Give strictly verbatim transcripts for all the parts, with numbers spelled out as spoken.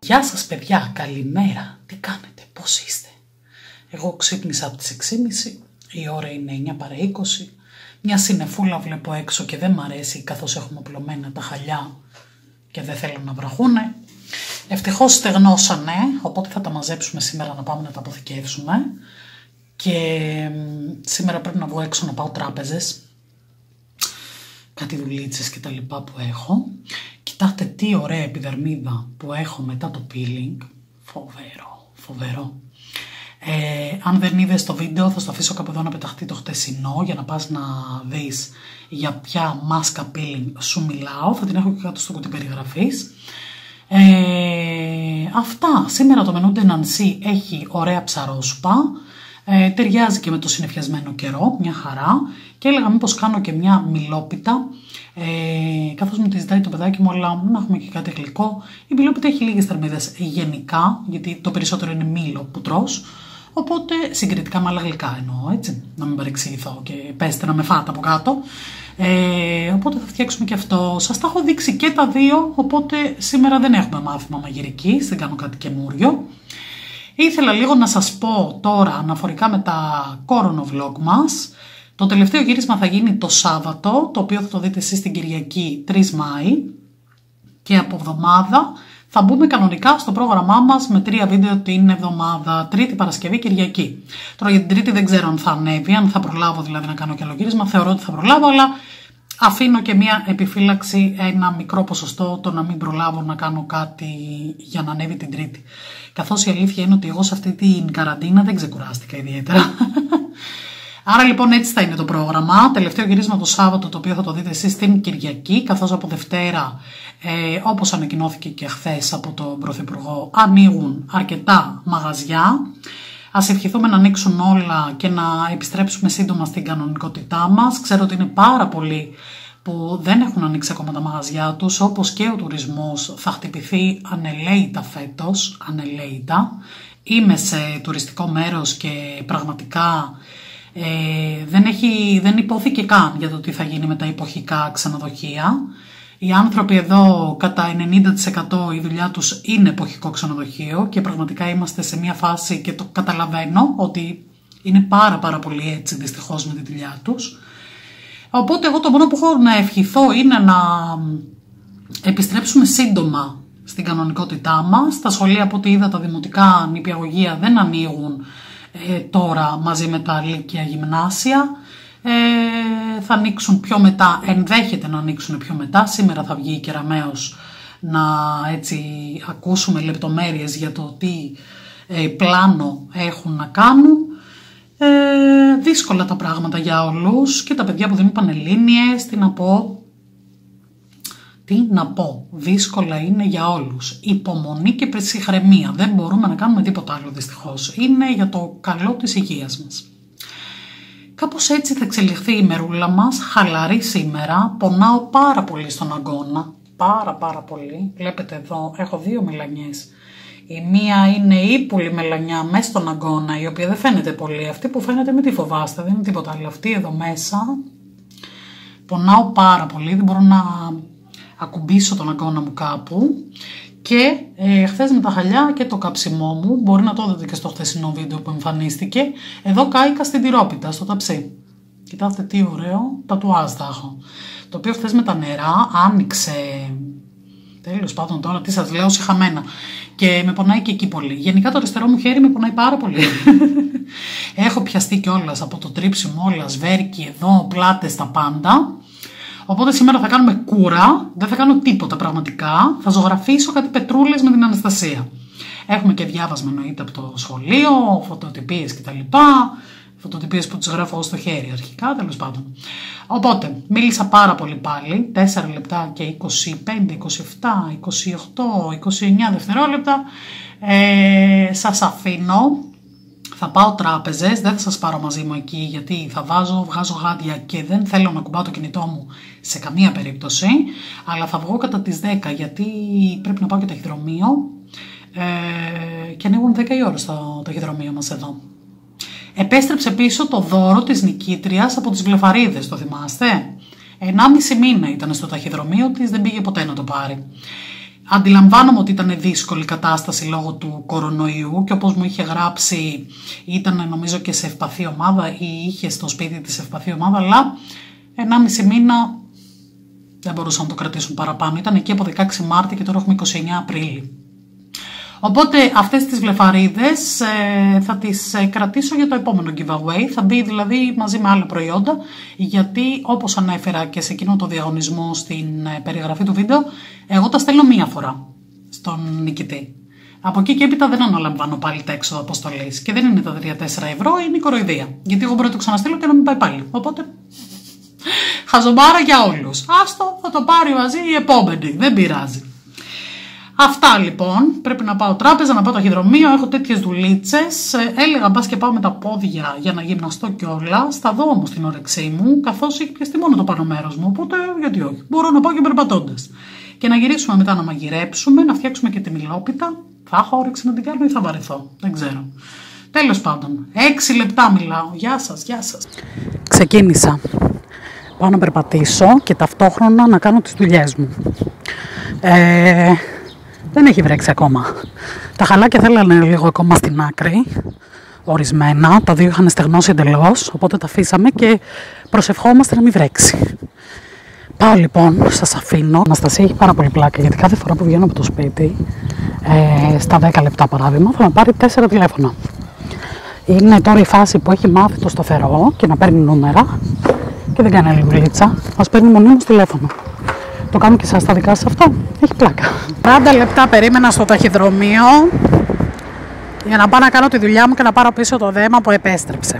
Γεια σας παιδιά, καλημέρα, τι κάνετε, πώς είστε? Εγώ ξύπνησα από τις έξι και μισή, η ώρα είναι εννιά παρά είκοσι, μια συννεφούλα βλέπω έξω και δεν μ' αρέσει καθώς έχουμε απλωμένα τα χαλιά και δεν θέλουν να βραχούνε. Ευτυχώς στεγνώσανε, οπότε θα τα μαζέψουμε σήμερα να πάμε να τα αποθηκεύσουμε και σήμερα πρέπει να βγω έξω να πάω τράπεζες, κάτι δουλίτσες και τα λοιπά που έχω. Κοιτάξτε τι ωραία επιδερμίδα που έχω μετά το peeling. Φοβερό, φοβερό. Ε, αν δεν είδες το βίντεο θα στο αφήσω κάπου εδώ να πεταχτεί το χτεσινό για να πας να δεις για ποια μάσκα peeling σου μιλάω. Θα την έχω και κάτω στο κουτί περιγραφής. Ε, αυτά. Σήμερα το μενού Νανσί έχει ωραία ψαρόσουπα. Ε, ταιριάζει και με το συννεφιασμένο καιρό, μια χαρά. Και έλεγα μήπως κάνω και μια μιλόπιτα. Ε, καθώς μου τη ζητάει το παιδάκι μου, αλλά να έχουμε και κάτι γλυκό. Η μιλόπιτα έχει λίγες θερμίδες γενικά, γιατί το περισσότερο είναι μήλο που τρως. Οπότε συγκριτικά με άλλα γλυκά εννοώ, έτσι. Να μην παρεξηγηθώ και πέστε να με φάτε από κάτω. Ε, οπότε θα φτιάξουμε και αυτό. Σας τα έχω δείξει και τα δύο, οπότε σήμερα δεν έχουμε μάθημα μαγειρικής, δεν κάνω κάτι καινούριο. Ήθελα λίγο να σας πω τώρα αναφορικά με τα κόρονο vlog μας. Το τελευταίο γύρισμα θα γίνει το Σάββατο, το οποίο θα το δείτε εσείς την Κυριακή τρεις Μάη. Και από εβδομάδα θα μπούμε κανονικά στο πρόγραμμά μας με τρία βίντεο την εβδομάδα, Τρίτη, Παρασκευή, Κυριακή. Τώρα για την Τρίτη δεν ξέρω αν θα ανέβει, αν θα προλάβω δηλαδή να κάνω και άλλο γύρισμα. Θεωρώ ότι θα προλάβω, αλλά αφήνω και μια επιφύλαξη, ένα μικρό ποσοστό το να μην προλάβω να κάνω κάτι για να ανέβει την Τρίτη. Καθώς η αλήθεια είναι ότι εγώ σε αυτή την καραντίνα δεν ξεκουράστηκα ιδιαίτερα. Άρα λοιπόν έτσι θα είναι το πρόγραμμα. Τελευταίο γυρίσμα το Σάββατο, το οποίο θα το δείτε εσείς την Κυριακή, καθώς από Δευτέρα, ε, όπως ανακοινώθηκε και χθες από τον Πρωθυπουργό, ανοίγουν αρκετά μαγαζιά. Ας ευχηθούμε να ανοίξουν όλα και να επιστρέψουμε σύντομα στην κανονικότητά μας. Ξέρω ότι είναι πάρα πολλοί που δεν έχουν ανοίξει ακόμα τα μαγαζιά τους, όπως και ο τουρισμός θα χτυπηθεί ανελαίητα φέτος, ανελαίητα. Είμαι σε τουριστικό μέρος και πραγματικά ε, δεν, έχει, δεν υπόθηκε καν για το τι θα γίνει με τα εποχικά ξενοδοχεία. Οι άνθρωποι εδώ κατά ενενήντα τοις εκατό η δουλειά τους είναι εποχικό ξενοδοχείο και πραγματικά είμαστε σε μια φάση και το καταλαβαίνω ότι είναι πάρα πάρα πολύ έτσι δυστυχώς με τη δουλειά τους. Οπότε εγώ το μόνο που έχω να ευχηθώ είναι να επιστρέψουμε σύντομα στην κανονικότητά μας. Τα σχολεία από ό,τι είδα, τα δημοτικά νηπιαγωγεία δεν ανοίγουν ε, τώρα μαζί με τα λύκεια γυμνάσια. Ε, θα ανοίξουν πιο μετά, ενδέχεται να ανοίξουν πιο μετά. Σήμερα θα βγει η Κεραμέως να έτσι ακούσουμε λεπτομέρειες για το τι ε, πλάνο έχουν να κάνουν. Ε, δύσκολα τα πράγματα για όλους και τα παιδιά που δεν είπαν Ελληνίες, τι να πω, τι να πω, δύσκολα είναι για όλους. Υπομονή και ψυχραιμία, δεν μπορούμε να κάνουμε τίποτα άλλο δυστυχώς, είναι για το καλό της υγείας μας. Κάπως έτσι θα εξελιχθεί η ημερούλα μας, χαλαρή σήμερα, πονάω πάρα πολύ στον αγκώνα, πάρα πάρα πολύ, βλέπετε εδώ έχω δύο μελανιές. Η μία είναι ύπουλη μελανιά μέσα στον αγκώνα, η οποία δεν φαίνεται πολύ. Αυτή που φαίνεται μην τη φοβάστε, δεν είναι τίποτα άλλο. Αυτή εδώ μέσα πονάω πάρα πολύ, δεν μπορώ να ακουμπήσω τον αγκώνα μου κάπου. Και ε, χθες με τα χαλιά και το καψιμό μου, μπορεί να το δείτε και στο χθεσινό βίντεο που εμφανίστηκε, εδώ κάηκα στην τυρόπιτα, στο ταψί. Κοιτάξτε τι ωραίο τατουάζ θα έχω. Το οποίο χθες με τα νερά άνοιξε. Τέλος πάντων τώρα τι σας λέω, συχαμένα. Και με πονάει και εκεί πολύ. Γενικά το αριστερό μου χέρι με πονάει πάρα πολύ. Έχω πιαστεί κιόλας από το τρίψιμο όλα, σβέρκι εδώ, πλάτες, τα πάντα. Οπότε σήμερα θα κάνουμε κούρα, δεν θα κάνω τίποτα πραγματικά. Θα ζωγραφίσω κάτι πετρούλες με την Αναστασία. Έχουμε και διάβασμα εννοείται από το σχολείο, φωτοτυπίες κτλ. Φωτοτυπίες που τις γράφω στο χέρι αρχικά, τέλος πάντων. Οπότε, μίλησα πάρα πολύ πάλι, τέσσερα λεπτά και είκοσι πέντε, είκοσι επτά, είκοσι οκτώ, είκοσι εννιά δευτερόλεπτα. Ε, σας αφήνω, θα πάω τράπεζες, δεν θα σας πάρω μαζί μου εκεί γιατί θα βάζω, βγάζω γάντια και δεν θέλω να κουμπάω το κινητό μου σε καμία περίπτωση. Αλλά θα βγω κατά τις δέκα γιατί πρέπει να πάω και ταχυδρομείο ε, και ανοίγουν δέκα η ώρα στο ταχυδρομείο μας εδώ. Επέστρεψε πίσω το δώρο της νικήτριας από τις Βλεφαρίδες, το θυμάστε? Ενάμιση μήνα ήταν στο ταχυδρομείο της, δεν πήγε ποτέ να το πάρει. Αντιλαμβάνομαι ότι ήταν δύσκολη κατάσταση λόγω του κορονοϊού και όπως μου είχε γράψει ήταν νομίζω και σε ευπαθή ομάδα ή είχε στο σπίτι της ευπαθή ομάδα, αλλά ενάμιση μήνα δεν μπορούσαν να το κρατήσουν παραπάνω. Ήταν εκεί από δεκαέξι Μάρτη και τώρα έχουμε είκοσι εννέα Απρίλη. Οπότε αυτές τις βλεφαρίδες ε, θα τις ε, κρατήσω για το επόμενο giveaway. Θα μπει δηλαδή μαζί με άλλα προϊόντα, γιατί όπως ανέφερα και σε εκείνο το διαγωνισμό στην ε, περιγραφή του βίντεο, εγώ τα στέλνω μία φορά στον νικητή. Από εκεί και έπειτα δεν αναλαμβάνω πάλι τα έξοδα αποστολής. Και δεν είναι τα τρία τέσσερα ευρώ, είναι η κοροϊδία. Γιατί εγώ μπορώ να το ξαναστείλω και να μην πάει πάλι. Οπότε χαζομάρα για όλους. Άστο, θα το πάρει μαζί η επόμενη. Δεν πειράζει. Αυτά λοιπόν. Πρέπει να πάω τράπεζα, να πάω ταχυδρομείο. Έχω τέτοιες δουλίτσες. Έλεγα μπας και πάω με τα πόδια για να γυμναστώ κιόλα. Θα δω όμως την όρεξή μου, καθώς έχει πιαστεί μόνο το πάνω μέρος μου. Οπότε γιατί όχι. Μπορώ να πάω και περπατώντας. Και να γυρίσουμε μετά να μαγειρέψουμε, να φτιάξουμε και τη μιλόπιτα. Θα έχω όρεξη να την κάνω ή θα βαρεθώ. Δεν ξέρω. Τέλος πάντων. Έξι λεπτά μιλάω. Γεια σας, γεια σας. Ξεκίνησα. Πάω να περπατήσω και ταυτόχρονα να κάνω τις δουλειές μου. Ε, δεν έχει βρέξει ακόμα. Τα χαλάκια θέλανε λίγο ακόμα στην άκρη, ορισμένα. Τα δύο είχαν στεγνώσει εντελώς, οπότε τα αφήσαμε και προσευχόμαστε να μην βρέξει. Πάω λοιπόν, σας αφήνω. Η Αναστασία έχει πάρα πολύ πλάκα, γιατί κάθε φορά που βγαίνω από το σπίτι, ε, στα δέκα λεπτά παράδειγμα, θα με πάρει τέσσερα τηλέφωνα. Είναι τώρα η φάση που έχει μάθει το σταθερό και να παίρνει νούμερα και δεν κάνει άλλη δουλίτσα. Μας παίρνει μονίμως τηλέφωνο. Το κάνω και σας τα δικά σας αυτό. Έχει πλάκα. τριάντα λεπτά περίμενα στο ταχυδρομείο για να πάω να κάνω τη δουλειά μου και να πάρω πίσω το δέμα που επέστρεψε.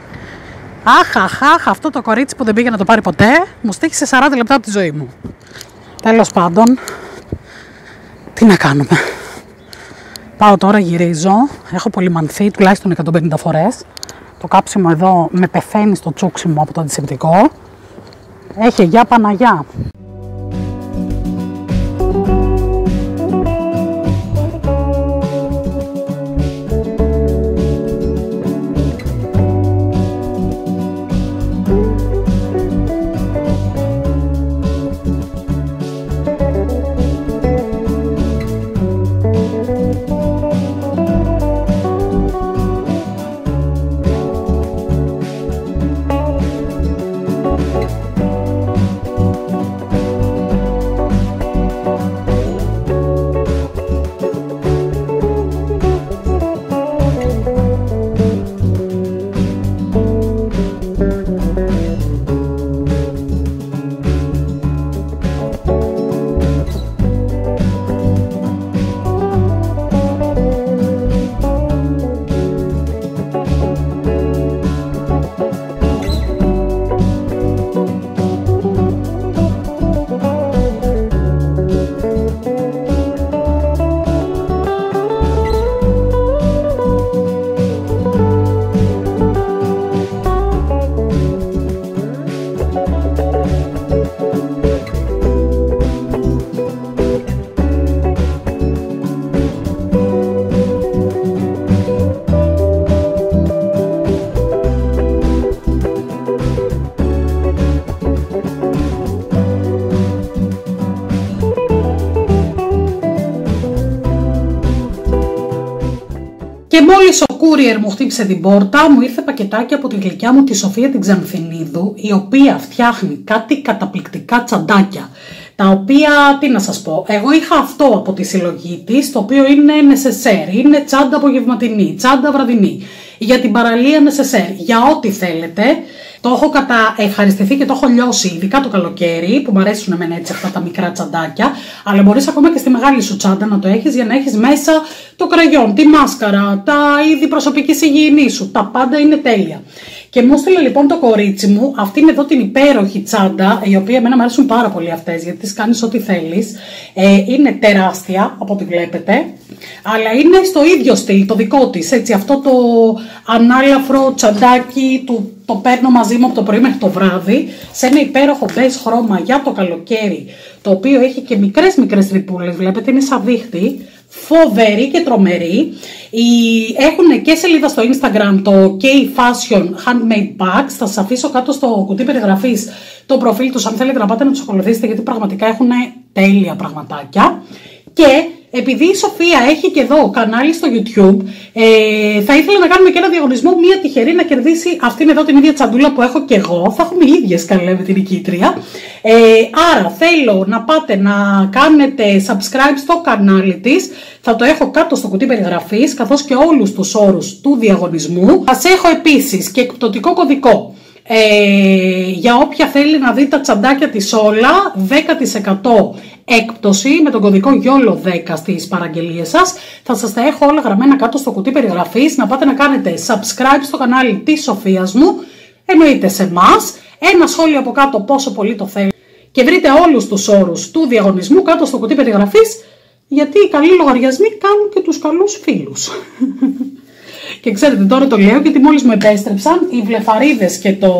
Αχ, αχ, αχ, αυτό το κορίτσι που δεν πήγε να το πάρει ποτέ μου στήχησε σαράντα λεπτά από τη ζωή μου. Τέλος πάντων, τι να κάνουμε. Πάω τώρα, γυρίζω. Έχω πολυμανθεί τουλάχιστον εκατόν πενήντα φορές. Το κάψιμο εδώ με πεθαίνει στο τσούξιμο από το αντισηπτικό. Έχει για Παναγιά. Και μόλις ο courier μου χτύπησε την πόρτα, μου ήρθε πακετάκι από τη γλυκιά μου τη Σοφία την Ξανθινίδου, η οποία φτιάχνει κάτι καταπληκτικά τσαντάκια. Τα οποία, τι να σας πω, εγώ είχα αυτό από τη συλλογή της, το οποίο είναι necessaire, είναι τσάντα απογευματινή, τσάντα βραδινή. Για την παραλία necessaire, για ό,τι θέλετε. Το έχω καταευχαριστηθεί και το έχω λιώσει, ειδικά το καλοκαίρι, που μου αρέσουν εμένα έτσι αυτά τα μικρά τσαντάκια. Αλλά μπορείς ακόμα και στη μεγάλη σου τσάντα να το έχεις για να έχεις μέσα το κραγιόν, τη μάσκαρα, τα είδη προσωπικής υγιεινής σου. Τα πάντα είναι τέλεια. Και μου έστειλε λοιπόν το κορίτσι μου αυτήν εδώ την υπέροχη τσάντα, η οποία εμένα μου αρέσουν πάρα πολύ αυτές, γιατί τις κάνεις ό,τι θέλεις. Ε, είναι τεράστια από ό,τι βλέπετε, αλλά είναι στο ίδιο στυλ, το δικό της, έτσι, αυτό το ανάλαφρο τσαντάκι του. Το παίρνω μαζί μου από το πρωί μέχρι το βράδυ, σε ένα υπέροχο μπέζ χρώμα για το καλοκαίρι, το οποίο έχει και μικρές μικρές τρυπούλες, βλέπετε, είναι σαν δίχτυ, φοβερή και τρομερή. Έχουν και σελίδα στο Instagram, το K-Fashion Handmade Bags, θα σας αφήσω κάτω στο κουτί περιγραφής το προφίλ τους, αν θέλετε να πάτε να τους ακολουθήσετε, γιατί πραγματικά έχουν τέλεια πραγματάκια. Και επειδή η Σοφία έχει και εδώ κανάλι στο YouTube, ε, θα ήθελα να κάνουμε και ένα διαγωνισμό. Μία τυχερή να κερδίσει αυτήν εδώ την ίδια τσαντούλα που έχω και εγώ. Θα έχουμε ίδιες καλέ με την νικήτρια. Ε, άρα θέλω να πάτε να κάνετε subscribe στο κανάλι της. Θα το έχω κάτω στο κουτί περιγραφής, καθώς και όλους τους όρους του διαγωνισμού. Σας έχω επίσης και εκπτωτικό κωδικό. Ε, για όποια θέλει να δει τα τσαντάκια της όλα, δέκα τοις εκατό έκπτωση με τον κωδικό γιόλο δέκα στις παραγγελίες σας. Θα σας τα έχω όλα γραμμένα κάτω στο κουτί περιγραφής. Να πάτε να κάνετε subscribe στο κανάλι της Σοφίας μου, εννοείται σε εμάς, ένα σχόλιο από κάτω πόσο πολύ το θέλει και βρείτε όλους τους όρους του διαγωνισμού κάτω στο κουτί περιγραφής, γιατί οι καλοί λογαριασμοί κάνουν και τους καλούς φίλους. Και ξέρετε, τώρα το λέω γιατί μόλις μου επέστρεψαν οι βλεφαρίδες και το...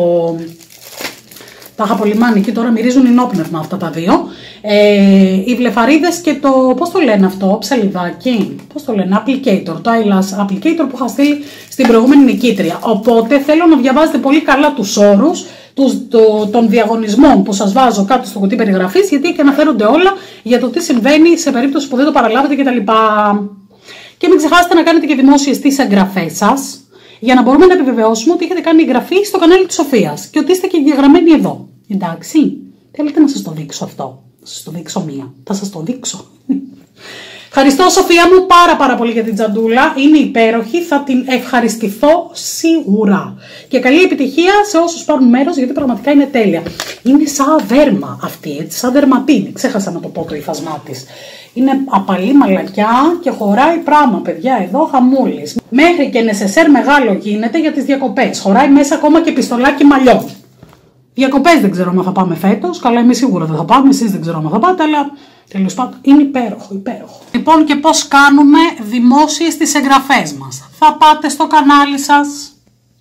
Τα είχα απολυμάνει και τώρα μυρίζουν ενόπνευμα αυτά τα δύο. Ε, οι βλεφαρίδες και το, πώς το λένε αυτό, ψαλιδάκι, πώς το λένε, applicator, το eyelash applicator που είχα στείλει στην προηγούμενη νικήτρια. Οπότε θέλω να διαβάζετε πολύ καλά τους όρους τους, το, των διαγωνισμών που σας βάζω κάτω στο κουτί περιγραφής, γιατί εκεί αναφέρονται όλα για το τι συμβαίνει σε περίπτωση που δεν το παραλάβετε κτλ. Και μην ξεχάσετε να κάνετε και δημόσιες τις εγγραφές σας, για να μπορούμε να επιβεβαιώσουμε ότι έχετε κάνει εγγραφή στο κανάλι της Σοφίας και ότι είστε και εγγεγραμμένοι εδώ. Εντάξει, θέλετε να σας το δείξω αυτό? Θα σας το δείξω μία. Θα σας το δείξω. Ευχαριστώ Σοφία μου πάρα πάρα πολύ για την τσαντούλα. Είναι υπέροχη, θα την ευχαριστηθώ σίγουρα. Και καλή επιτυχία σε όσους πάρουν μέρος, γιατί πραγματικά είναι τέλεια. Είναι σαν δέρμα αυτή, έτσι, σαν δερματίνη. Ξέχασα να το πω το υφασμά της. Είναι απαλή μαλακιά και χωράει πράγμα, παιδιά, εδώ χαμούλης. Μέχρι και νεσεσέρ μεγάλο γίνεται για τις διακοπές. Χωράει μέσα ακόμα και πιστολάκι μαλλιών. Διακοπές δεν ξέρω αν θα πάμε φέτος. Καλά, εμείς σίγουρα δεν θα πάμε, εσείς δεν ξέρω αν θα πάτε, αλλά τέλος πάντων είναι υπέροχο, υπέροχο. Λοιπόν, και πώς κάνουμε δημόσιες τις εγγραφές μας? Θα πάτε στο κανάλι σας.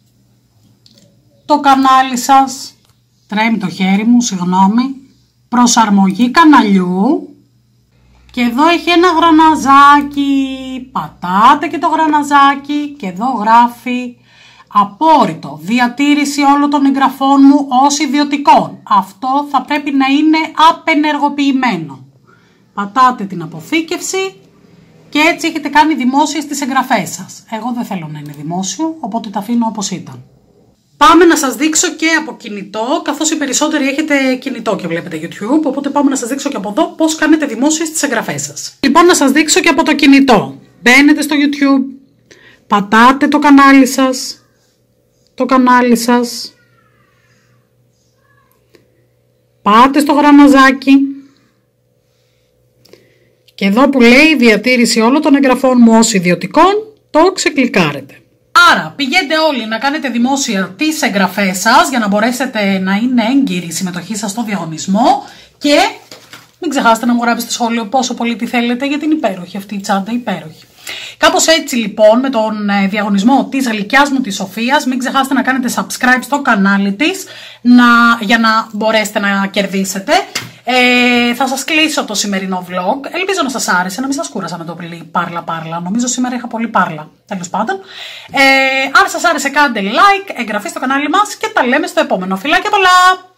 Το κανάλι σας. Τρέμει το χέρι μου, συγγνώμη. Προσαρμογή καναλιού. Και εδώ έχει ένα γραναζάκι, πατάτε και το γραναζάκι και εδώ γράφει απόρριτο, διατήρηση όλων των εγγραφών μου ως ιδιωτικών. Αυτό θα πρέπει να είναι απενεργοποιημένο. Πατάτε την αποθήκευση και έτσι έχετε κάνει δημόσιες τις εγγραφές σας. Εγώ δεν θέλω να είναι δημόσιο, οπότε τα αφήνω όπως ήταν. Πάμε να σας δείξω και από κινητό, καθώς οι περισσότεροι έχετε κινητό και βλέπετε YouTube, οπότε πάμε να σας δείξω και από εδώ πώς κάνετε δημόσιες τις εγγραφές σας. Λοιπόν, να σας δείξω και από το κινητό. Μπαίνετε στο YouTube, πατάτε το κανάλι σας, το κανάλι σας, πάτε στο γραναζάκι και εδώ που λέει διατήρηση όλων των εγγραφών μου ως ιδιωτικών, το ξεκλικάρετε. Άρα πηγαίνετε όλοι να κάνετε δημόσια τις εγγραφές σας για να μπορέσετε να είναι έγκυρη η συμμετοχή σας στο διαγωνισμό και μην ξεχάσετε να μου γράψετε σχόλιο πόσο πολύ τη θέλετε, γιατί είναι υπέροχη αυτή η τσάντα, υπέροχη. Κάπως έτσι λοιπόν με τον διαγωνισμό της γλυκιάς μου της Σοφίας, μην ξεχάσετε να κάνετε subscribe στο κανάλι της να, για να μπορέσετε να κερδίσετε. Ε, θα σας κλείσω το σημερινό vlog. Ελπίζω να σας άρεσε, να μην σας κούρασα με το πολύ πάρλα πάρλα. Νομίζω σήμερα είχα πολύ πάρλα, τέλος πάντων. Ε, αν σας άρεσε κάντε like, εγγραφή στο κανάλι μας και τα λέμε στο επόμενο. Φιλάκια πολλά!